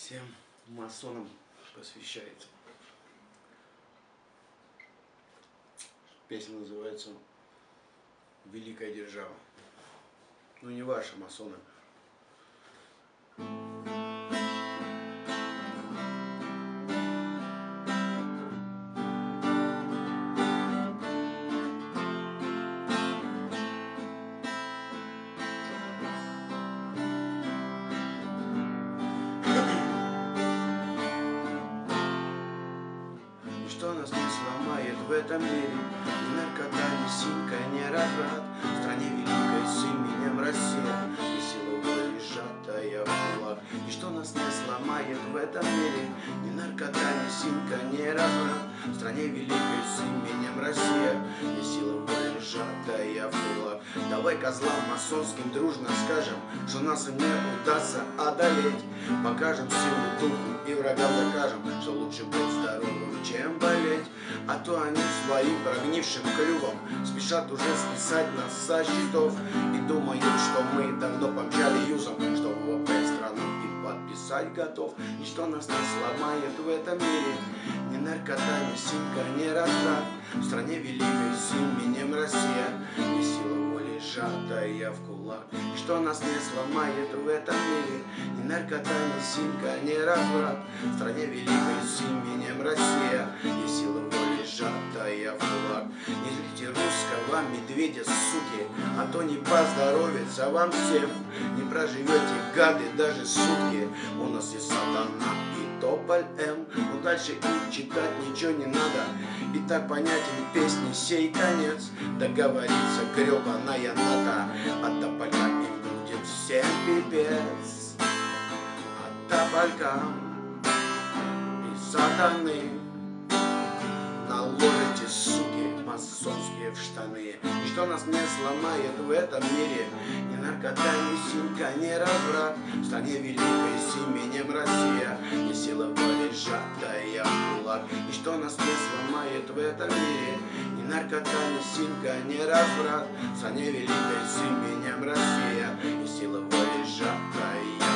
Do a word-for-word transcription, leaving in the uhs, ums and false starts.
Всем масонам посвящается. Песня называется «Великая держава». Ну не ваша, масоны. Что нас не сломает в этом мире, ни наркота, ни синька, ни разврат. В стране великой с именем Россия, и сила воли сжатая в кулак. И что нас не сломает в этом мире, ни наркота, ни синька, ни разврат. В стране великой с именем Россия, и сила воли сжатая в кулак. Давай козлам масонским дружно скажем, что нас им не удастся одолеть. Покажем силу духу и врагам докажем, что лучше быть здоровым, чем болеть. А то они своим прогнившим клювом спешат уже списать нас со счетов и думают, что мы давно помчали юзом, что ВВП страну и подписать готов. Ничто нас не сломает в этом мире, ни наркота, ни синька, ни разврат. В стране великой с именем Россия, и сила воли сжатая в кулак. И что нас не сломает в этом мире, ни наркота, ни синька, ни разврат. В стране великой с именем Россия, и сила воли сжатая в кулак. Не зрите русского медведя, суки, а то не поздоровится вам всем. Не проживете, гады, даже сутки. У нас есть сатана и тополь М. Но дальше и читать ничего не надо. И так понятен песни сей конец. Договорится гребаная нота. От тополька им будет всем пипец. От тополька и сатаны наложите, суки, масонские в штаны. И что нас не сломает в этом мире, ни наркота, ни синька, ни разврат. В стране великой с именем Россия, и сила воли сжатая в кулак. И что нас не сломает в этом мире, ни наркота, ни синька, ни разврат. В стране великой с именем Россия, и сила воли сжатая